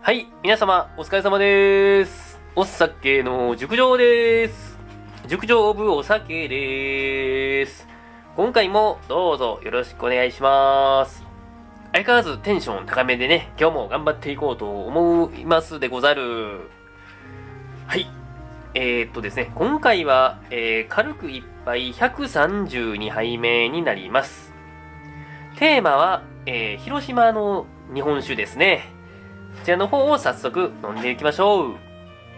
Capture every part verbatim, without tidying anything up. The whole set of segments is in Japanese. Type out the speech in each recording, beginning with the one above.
はい、皆様、お疲れ様です。お酒の熟女です。熟女オブお酒です。今回もどうぞよろしくお願いします。相変わらずテンション高めでね、今日も頑張っていこうと思いますでござる。はい。えー、っとですね、今回は、えー、軽く一杯ひゃくさんじゅうにはいめになります。テーマは、えー、広島の日本酒ですね。こちらの方を早速飲んでいきましょう。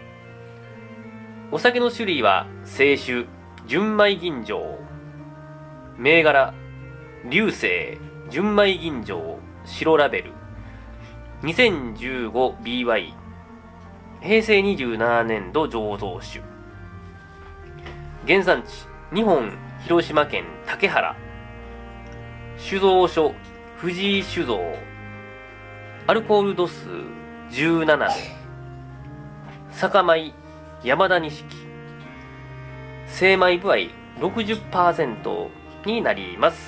お酒の種類は清酒、純米吟醸、銘柄、龍星、純米吟醸、白ラベル、にせんじゅうごビーワイ、平成にじゅうななねんど醸造酒。原産地、日本広島県竹原。酒造所、藤井酒造。アルコール度数じゅうななど。酒米、山田錦。精米部合 ろくじゅっパーセント になります。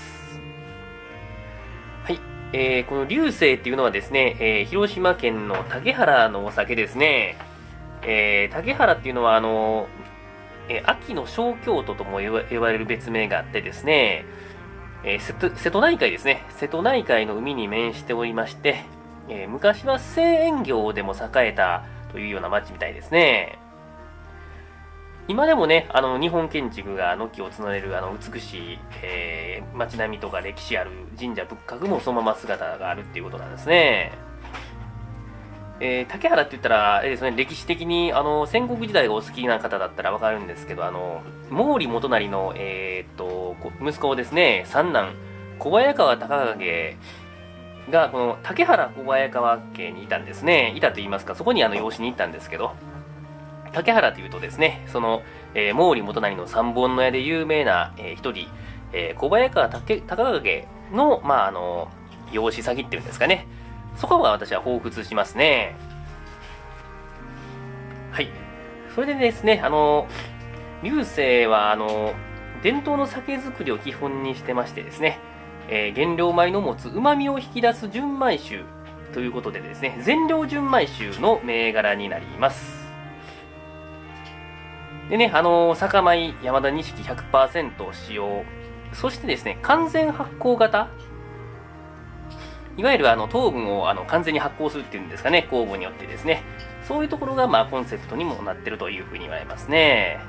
はい。えー、この龍星っていうのはですね、えー、広島県の竹原のお酒ですね。えー、竹原っていうのは、あの、えー、秋の小京都とも呼ばれる別名があってですね、えー、瀬戸、瀬戸内海ですね。瀬戸内海の海に面しておりまして、えー、昔は製塩業でも栄えたというような町みたいですね。今でもね、あの、日本建築が軒を連ねる、あの、美しい、えー、街並みとか歴史ある神社仏閣もそのまま姿があるっていうことなんですね。えー、竹原って言ったら、あれですね、歴史的に、あの、戦国時代がお好きな方だったらわかるんですけど、あの、毛利元就の、えー、っと、息子ですね、三男、小早川隆景が、この竹原小早川家にいたんですね。いたと言いますか、そこにあの養子に行ったんですけど、竹原というとですね、その、えー、毛利元就の三本の矢で有名な、えー、一人、えー、小早川隆景の、まあ、あの、養子先っていうんですかね。そこが私は彷彿しますね。はい。それでですね、あの、龍星は、あの、伝統の酒造りを基本にしてましてですね、えー、原料米の持つ旨味を引き出す純米酒ということでですね、全量純米酒の銘柄になります。でね、あのー、酒米山田錦 ひゃくパーセント を使用。そしてですね、完全発酵型。いわゆるあの糖分をあの完全に発酵するっていうんですかね、酵母によってですね。そういうところがまあコンセプトにもなってるというふうに言われますね。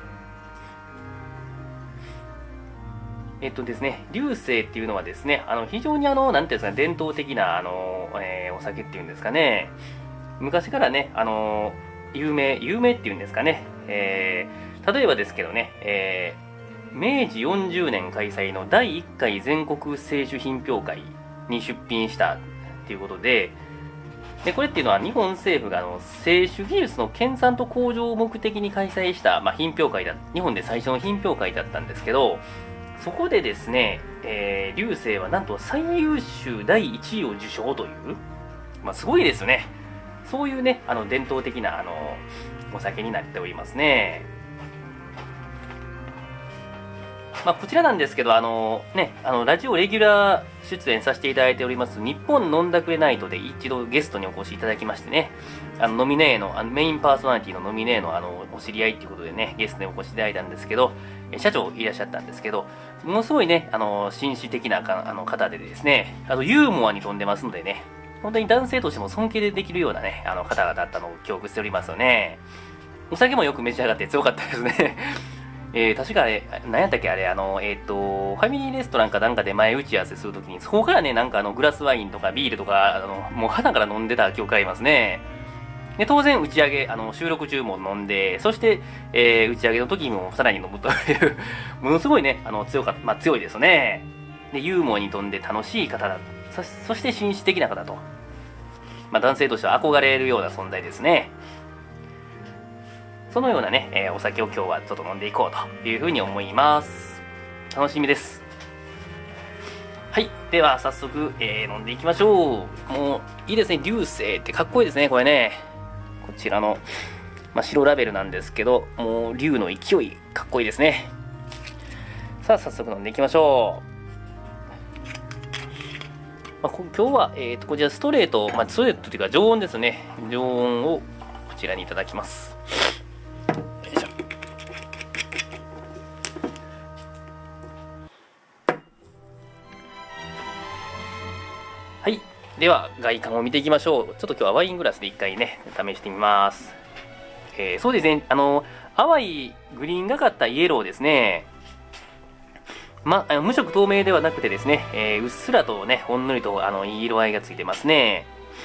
えっとですね、龍星っていうのはですね、あの非常にあの、なんていうんですか、伝統的なあの、えー、お酒っていうんですかね。昔からね、あの、有名、有名っていうんですかね。えー例えばですけどね、えー、めいじよんじゅうねん開催のだいいっかい全国清酒品評会に出品したっていうことで、でこれっていうのは日本政府があの清酒技術の研鑽と向上を目的に開催した、まあ、品評会だ、日本で最初の品評会だったんですけど、そこでですね、えー、龍星はなんと最優秀だいいちいを受賞という、まあ、すごいですよね。そういうね、あの伝統的なあのお酒になっておりますね。まあ、こちらなんですけど、あのね、あのラジオレギュラー出演させていただいております日本飲んだくれナイトで一度ゲストにお越しいただきましてね、あのノミネーのあのメインパーソナリティのノミネーのあのお知り合いということでね、ゲストにお越しいただいたんですけど、社長いらっしゃったんですけど、ものすごいね、あの紳士的なあの方でですね、あとユーモアに富んでますのでね、本当に男性としても尊敬できるようなね、あの方々だったのを記憶しておりますよね。お酒もよく召し上がって強かったですね。えー、確かあれ、何やったっけあれ、あの、えっ、ー、と、ファミリーレストランかなんかで前打ち合わせするときに、そこからね、なんかあの、グラスワインとかビールとか、あの、もう鼻から飲んでた記憶ありますね。で、当然打ち上げ、あの、収録中も飲んで、そして、えー、打ち上げの時もさらに飲むという、ものすごいね、あの、強かった、まあ強いですね。で、ユーモアに富んで楽しい方だ。そ、そして紳士的な方と。まあ男性としては憧れるような存在ですね。そのようなね、えー、お酒を今日はちょっと飲んでいこうというふうに思います。楽しみです。はい。では、早速、えー、飲んでいきましょう。もう、いいですね。龍星ってかっこいいですね、これね。こちらの、まあ、白ラベルなんですけど、もう、龍の勢い、かっこいいですね。さあ、早速飲んでいきましょまあ、こ今日は、えー、とこちらストレート、まあ、ストレートというか常温ですね。常温をこちらにいただきます。よいしょ。はい。では外観を見ていきましょう。ちょっと今日はワイングラスで一回ね試してみます。えー、そうですね、あの淡いグリーンがかったイエローですね。ま、あの無色透明ではなくてですね、えー、うっすらとねほんのりとあのいい色合いがついてますね。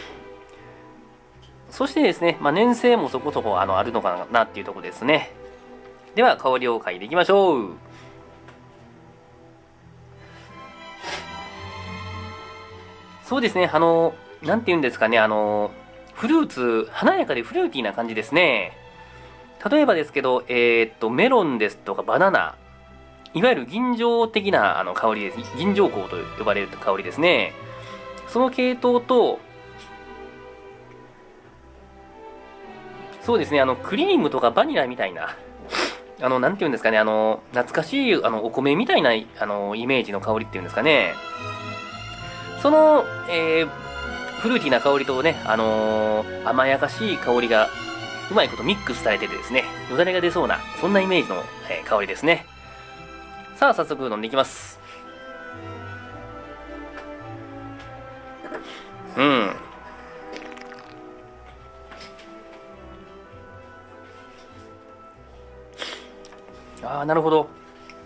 そしてですね、まあ、粘性もそこそこあのあるのかなっていうところですね。では香りを嗅いでいきましょう。そうですね、あの、なんて言うんですかね、あの、フルーツ、華やかでフルーティーな感じですね。例えばですけど、えー、っと、メロンですとかバナナ、いわゆる吟醸的なあの香りです。吟醸香と呼ばれる香りですね。その系統と、そうですね、あの、クリームとかバニラみたいな、あの、なんて言うんですかね、あの、懐かしいあのお米みたいなあのイメージの香りっていうんですかね。その、えー、フルーティーな香りとね、あのー、甘やかしい香りがうまいことミックスされててですね、よだれが出そうな、そんなイメージの、えー、香りですね。さあ、早速飲んでいきます。うん。ああ、なるほど。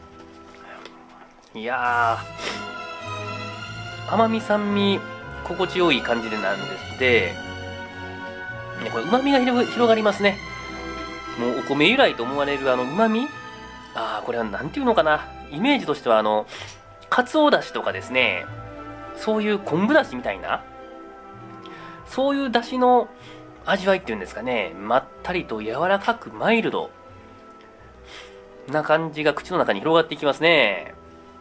いやー、甘み酸味心地よい感じでなんですで、ね、これ旨味が広がりますね。もうお米由来と思われるあの旨味、ああ、これはなんていうのかな、イメージとしてはあのかつおだしとかですね、そういう昆布だしみたいな、そういうだしの味わいっていうんですかね、まったりと柔らかくマイルドな感じが口の中に広がっていきますね。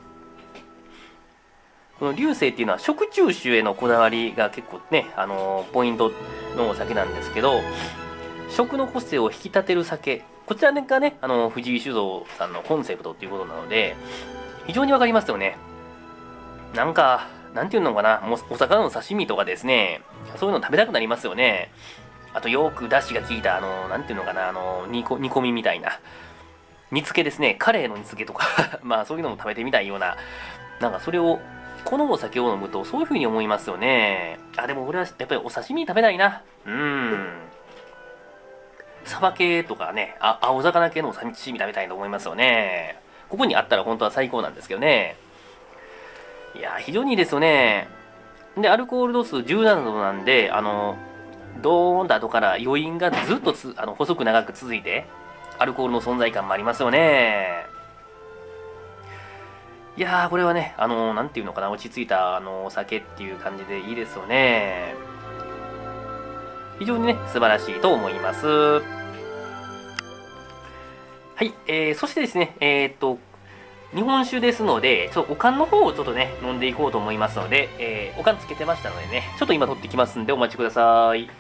この龍星っていうのは食中酒へのこだわりが結構ね、あのー、ポイントのお酒なんですけど、食の個性を引き立てる酒、こちらがね、あの藤井酒造さんのコンセプトっていうことなので、非常にわかりますよね。なんか、なんていうのかな、もうお魚の刺身とかですね、そういうの食べたくなりますよね。あとよく出汁が効いた、あの、なんていうのかな、あの、煮こ煮込みみたいな。煮付けですね、カレーの煮付けとかまあそういうのも食べてみたいような、なんかそれを、このお酒を飲むとそういう風に思いますよね。あ、でも俺はやっぱりお刺身食べたいな。うーん。サバ系とかね、あ青魚系のお刺身食べたいと思いますよね。ここにあったら本当は最高なんですけどね。いや、非常にいいですよね。で、アルコール度数じゅうななどなんで、あの、ドーンと後から余韻がずっとつあの細く長く続いて、アルコールの存在感もありますよね。いやー、これはね、あのー、なんていうのかな、落ち着いた、あのー、お酒っていう感じでいいですよね。非常にね、素晴らしいと思います。はい、えー、そしてですね、えー、っと、日本酒ですので、ちょっとお燗の方をちょっとね、飲んでいこうと思いますので、えー、お燗つけてましたのでね、ちょっと今取ってきますんでお待ちください。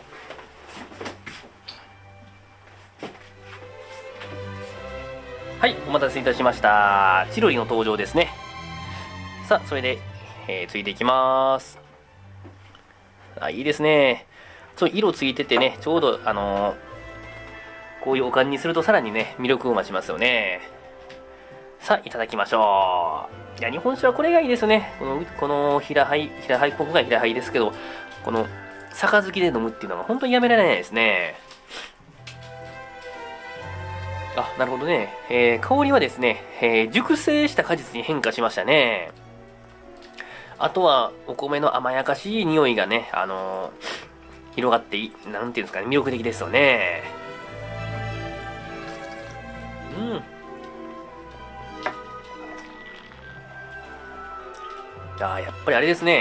はい、お待たせいたしました。チロリの登場ですね。さあ、それで、えー、ついていきます。あ、いいですね。そう、色ついててね、ちょうど、あのー、こういうお燗にするとさらにね、魅力を増しますよね。さあ、いただきましょう。いや、日本酒はこれがいいですね。この、この平杯、平杯、ここが平杯ですけど、この、杯で飲むっていうのは本当にやめられないですね。あ、なるほどね。えー、香りはですね、えー、熟成した果実に変化しましたね。あとは、お米の甘やかしい匂いがね、あのー、広がってい、なんていうんですかね、魅力的ですよね。うん。あ、やっぱりあれですね。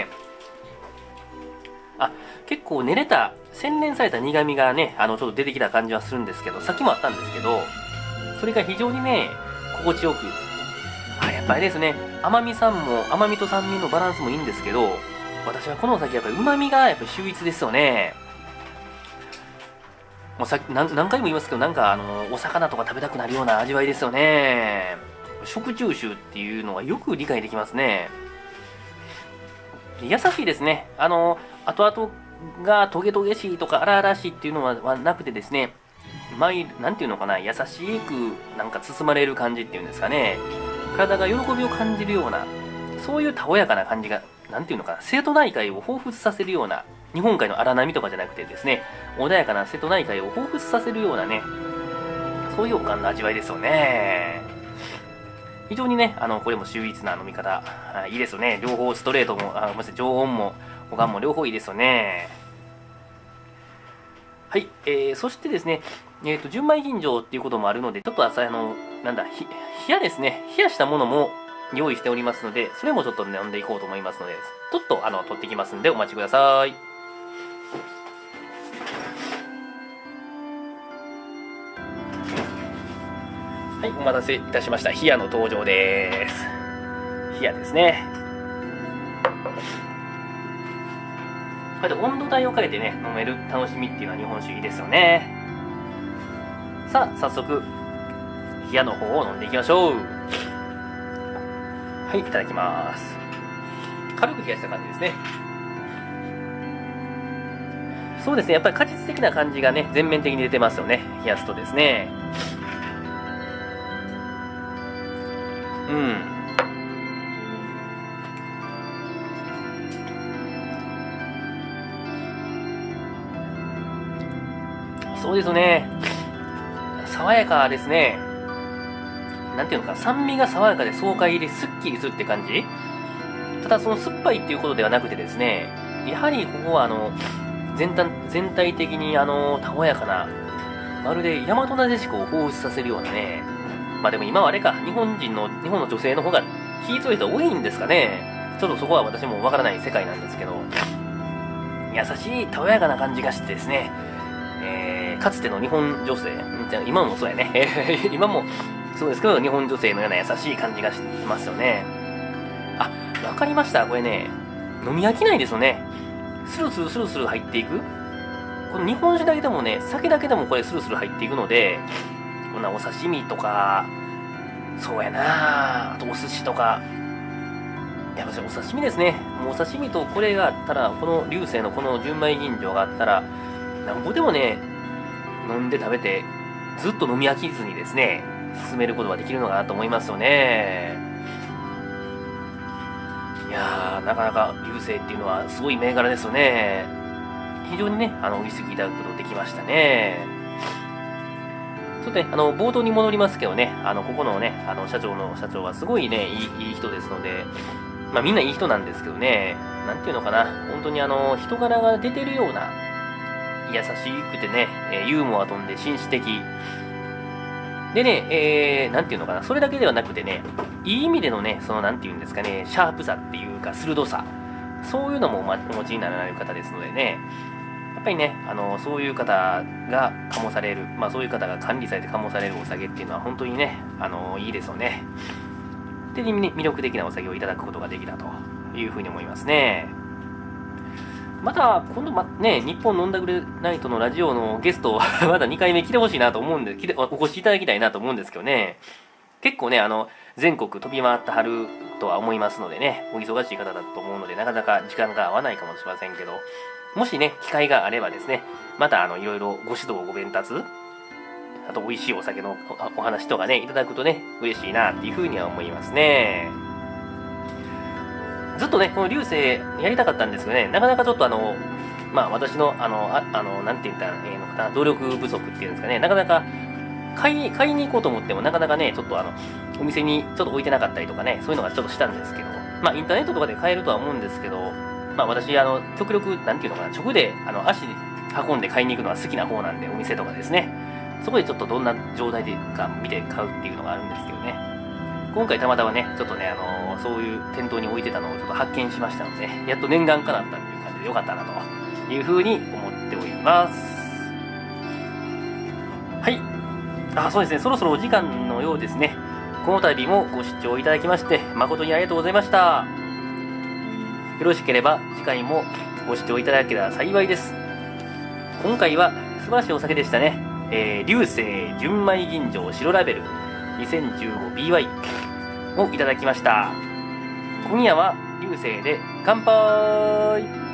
あ、結構練れた、洗練された苦味がね、あの、ちょっと出てきた感じはするんですけど、さっきもあったんですけど、それが非常にね、心地よく、あ、やっぱりですね、甘み酸も、甘みと酸味のバランスもいいんですけど、私はこのお酒やっぱり旨味がやっぱり秀逸ですよね。もうさ何何回も言いますけど、なんかあの、お魚とか食べたくなるような味わいですよね。食中酒っていうのはよく理解できますね。 優しいですね。あの、後々がトゲトゲしいとか荒々しいっていうのははなくてですね、マイなんていうのかな、優しくなんか包まれる感じっていうんですかね。体が喜びを感じるような、そういうたおやかな感じが、なんていうのかな、瀬戸内海を彷彿させるような、日本海の荒波とかじゃなくてですね、穏やかな瀬戸内海を彷彿させるようなね、そういうおかんの味わいですよね。非常にね、あの、これも秀逸な飲み方、あいいですよね。両方ストレートも、あごめんなさい、常温も、おかんも両方いいですよね。はい、えー、そしてですね、えっ、ー、と、純米吟醸っていうこともあるので、ちょっと朝、あの、なんだ、ひ、冷やですね、冷やしたものも用意しておりますので、それもちょっと、ね、飲んでいこうと思いますので、ちょっと、あの、取ってきますんで、お待ちください。はい、お待たせいたしました。冷やの登場です。冷やですね。こうやって温度帯を変えてね、飲める楽しみっていうのは日本酒いいですよね。さあ、早速、冷やの方を飲んでいきましょう。はい、いただきます。軽く冷やした感じですね。そうですね、やっぱり果実的な感じがね、全面的に出てますよね。冷やすとですね。うん。そうですね。爽やかですね。なんていうのか、酸味が爽やかで爽快ですっきりするって感じ。ただその酸っぱいっていうことではなくてですね、やはりここはあの、全体全体的にあの、たおやかな、まるで大和なでしこを彷彿させるようなね。まあでも今はあれか、日本人の、日本の女性の方が気強い人多いんですかね。ちょっとそこは私もわからない世界なんですけど、優しい、たおやかな感じがしてですね、えー、かつての日本女性、今もそうやね、今もそうですけど、日本女性のような優しい感じがしますよね。あ、わかりました。これね、飲み飽きないですよね。スルスルスルスル入っていく。この日本酒だけでもね、酒だけでもこれスルスル入っていくので、こんなお刺身とか、そうやなあとお寿司とか、やっぱお刺身ですね。もうお刺身とこれがあったら、この流星のこの純米吟醸があったら、なんぼでもね、飲んで食べて、ずっと飲み飽きずにですね、進めることができるのかなと思いますよね。いやー、なかなか流星っていうのはすごい銘柄ですよね。非常にね、あの、美味しくいただくことできましたね。ちょっとね、あの、冒頭に戻りますけどね、あの、ここのね、あの、社長の社長はすごいね、いい、いい人ですので、まあみんないい人なんですけどね、なんていうのかな、本当にあの、人柄が出てるような、優しくてね、ユーモア飛んで紳士的。でね、えー、なんていうのかな、それだけではなくてね、いい意味でのね、そのなんていうんですかね、シャープさっていうか、鋭さ、そういうのもお持ちになられる方ですのでね、やっぱりね、あの、そういう方が醸される、まあそういう方が管理されて醸されるお酒っていうのは本当にね、あの、いいですよね。で、ね、魅力的なお酒をいただくことができたというふうに思いますね。また、今度、ま、ね、日本飲んだくれナイトのラジオのゲスト、まだにかいめ来てほしいなと思うんで、来て、お越しいただきたいなと思うんですけどね。結構ね、あの、全国飛び回ってはるとは思いますのでね、お忙しい方だと思うので、なかなか時間が合わないかもしれませんけど、もしね、機会があればですね、また、あの、いろいろご指導ご鞭達、あと、美味しいお酒のお話とかね、いただくとね、嬉しいなっていうふうには思いますね。ずっとね、この流星やりたかったんですけどね、なかなかちょっとあの、まあ私の、あの、ああの、なんて言ったらいいのかな、努力不足っていうんですかね、なかなか買い、買いに行こうと思っても、なかなかね、ちょっとあの、お店にちょっと置いてなかったりとかね、そういうのがちょっとしたんですけど、まあインターネットとかで買えるとは思うんですけど、まあ私、あの、極力、なんていうのかな、直で、あの、足で運んで買いに行くのは好きな方なんで、お店とかですね、そこでちょっとどんな状態でか見て買うっていうのがあるんですけどね。今回たまたまね、ちょっとね、あのー、そういう店頭に置いてたのをちょっと発見しましたので、やっと念願かなったっていう感じでよかったなというふうに思っております。はい。あ、そうですね、そろそろお時間のようですね。この度もご視聴いただきまして、誠にありがとうございました。よろしければ次回もご視聴いただけたら幸いです。今回は素晴らしいお酒でしたね。えー、流星純米吟醸白ラベル にせんじゅうごビーワイ をいただきました。 今夜は流星で乾杯。